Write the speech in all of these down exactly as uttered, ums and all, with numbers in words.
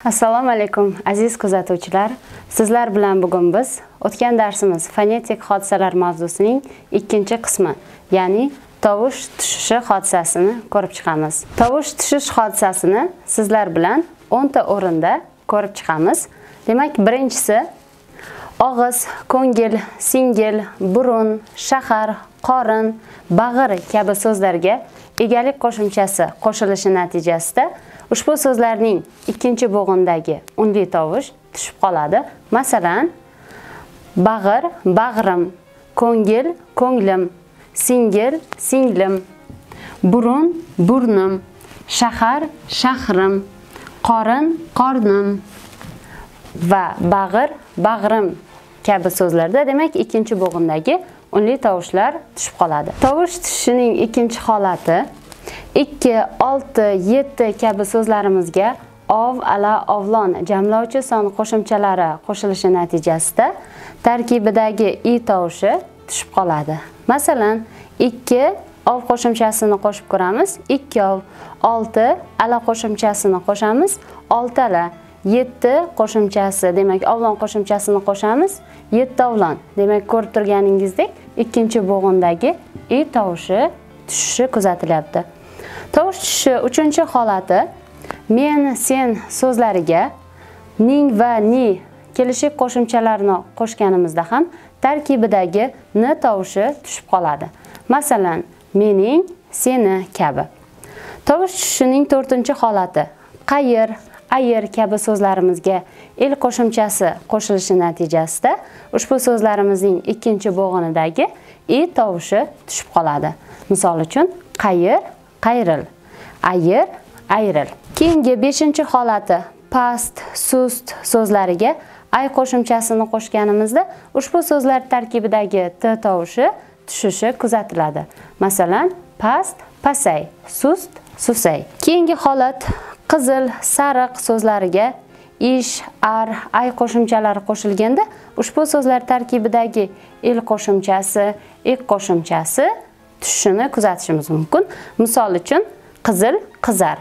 Assalomu alaykum aziz kuzatuvchilar. Sizlar bilan bugun biz o'tgan darsimiz fonetik hodisalar mavzusining ikkinchi qismi, ya'ni tovush tushishi hodisasini ko'rib chiqamiz. Tovush tushish hodisasini sizlar bilan o'n ta o'rinda ko'rib chiqamiz. Demak, birinchisi og'iz, ko'ngil, singil, burun, shahar, qorin, bag'ir kabi so'zlarga egalik qo'shimchasi qo'shilishi natijasida ushbu so'zlarning ikkinchi bo'g'indagi unli tovush tushib qoladi. Masalan, bag'ir, bag'rim, ko'ngil, ko'nglim, singil, singlim, burun, burnim, shahar, shahrim, qorin, qornim va bag'ir, bag'rim kabi so'zlarda demak ikkinchi bo'g'indagi unli tovushlar tushib qoladi. Tovush tushishining ikkinchi holati ikki, olti, yetti kabi so'zlarimizga ov, ala, ovlon jamlovchi son qo'shimchalari qo'shilishi natijasida tarkibidagi i tovushi tushib qoladi. Masalan, ikki ov qo'shimchasini qo'shib ko'ramiz, ikki ov, olti ala qo'shimchasini qo'shamiz, olti ala, yetti qo'shimchasi, demak ovlon qo'shimchasini qo'shamiz, yetti ovlon. Demak, ko'rib turganingizdek, ikkinchi bo'g'indagi i tovushi tushishi kuzatilyapti. Tovush tushishi uchinchi holati men, sen so'zlariga ning va ni kelishib qo'shimchalarini qo'shganimizda ham tarkibidagi n tovushi tushib qoladi. Masalan, mening, seni kabi. Tovush tushishining to'rtinchi holati qayer, ayer kabi so'zlarimizga il qo'shimchasi qo'shilishi natijasida ushbu so'zlarimizning ikkinchi bo'g'inidagi i tovushi tushib qoladi. Misol uchun, qayer, qayril, ayer, ayril. Keyingi beshinchi holati past, sust so'zlariga ay qo'shimchasini qo'shganimizda ushbu so'zlar tarkibidagi t tovushi tushishi kuzatiladi. Masalan, past, pasay, sust, susay. Keyingi holat qizil, sariq so'zlariga ish, ar, ay qo'shimchalari qo'shilganda ushbu so'zlar tarkibidagi il qo'shimchasi, iq qo'shimchasi tushishini kuzatishimiz mumkin. Misol uchun, qizil, qizar,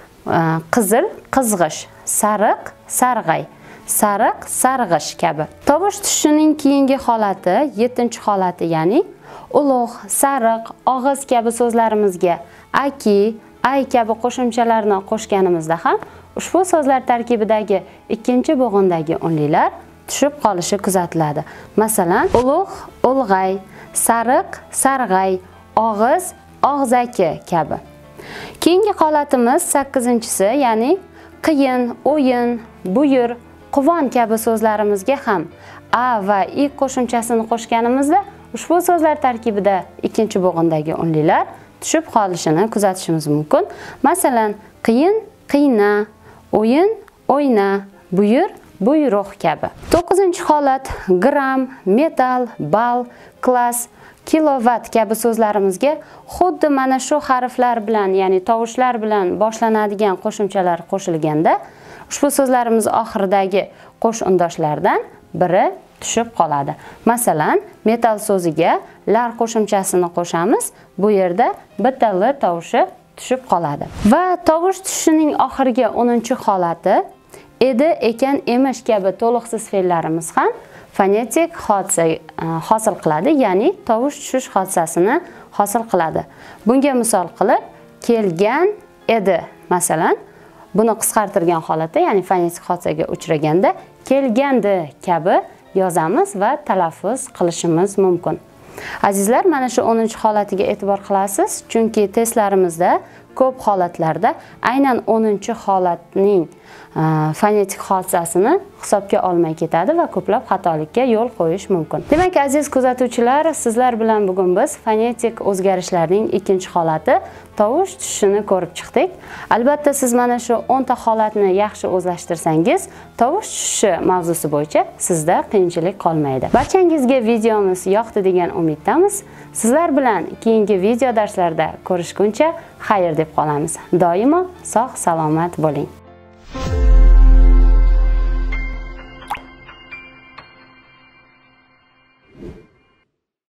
qizil, qizg'ish, sariq, sarg'ay, sariq, sarg'ish kabi. Tovush tushishining keyingi holati, yettinchi holati, ya'ni ulug', sariq, og'iz kabi so'zlarimizga aki, ay kabi qo'shimchalarni qo'shganimizda ham ushbu so'zlar tarkibidagi ikkinchi bo'g'indagi unlilar tushib qolishi kuzatiladi. Masalan, ulug', ulg'ay, sariq, sarg'ay, og'iz, og'zaki kabi. Keyingi holatimiz sakkizinchisi, ya'ni qiyin, o'yin, buyur, quvon kabi so'zlarimizga ham a va i qo'shimchasini qo'shganimizda ushbu so'zlar tarkibida ikkinchi bo'g'indagi unlilar tushib qolishini kuzatishimiz mumkin. Masalan, qiyin, qiyna, o'yin, o'yna, buyur, buyruq kabi. to'qqizinchi holat gram, metal, bal, klass, kilovat kabi so'zlarimizga xuddi mana shu harflar bilan, ya'ni tovushlar bilan boshlanadigan qo'shimchalar qo'shilganda ushbu so'zlarimiz oxiridagi qo'sh undoshlardan biri tushib qoladi. Masalan, metal so'ziga lar qo'shimchasini qo'shamiz, bu yerda bitta l tovushi tushib qoladi. Va tovush tushishining oxirgi o'ninchi holati edi, ekan, emish kabi to'liqsiz fe'llarimiz ham fonetik hodisa hosil qiladi, ya'ni tovush tushish hodisasini hosil qiladi. Bunga misol qilib, kelgan edi, masalan, buni qisqartirgan holatda, ya'ni fonetik hodisaga uchraganda kelgandi kabi yozamiz va talaffuz qilishimiz mumkin. Azizlar, mana shu o'ninchi holatiga e'tibor qilasiz, chunki testlarimizda ko'p holatlarda aynan o'ninchi holatning fonetik hodisasini hisobga olmay ketadi va ko'plab xatolikka yo'l qo'yish mumkin. Demak, aziz kuzatuvchilar, sizlar bilan bugun biz fonetik o'zgarishlarning ikkinchi holati tovush tushishini ko'rib chiqdik. Albatta, siz mana shu o'n ta holatni yaxshi o'zlashtirsangiz, tovush tushishi mavzusi bo'yicha sizda qiyinchilik qolmaydi. Barchangizga videomiz yoqdi degan umiddamiz. Sizlar bilan keyingi video darslarda ko'rishguncha xayr deb qolamiz. Doimo sog' salomat bo'ling.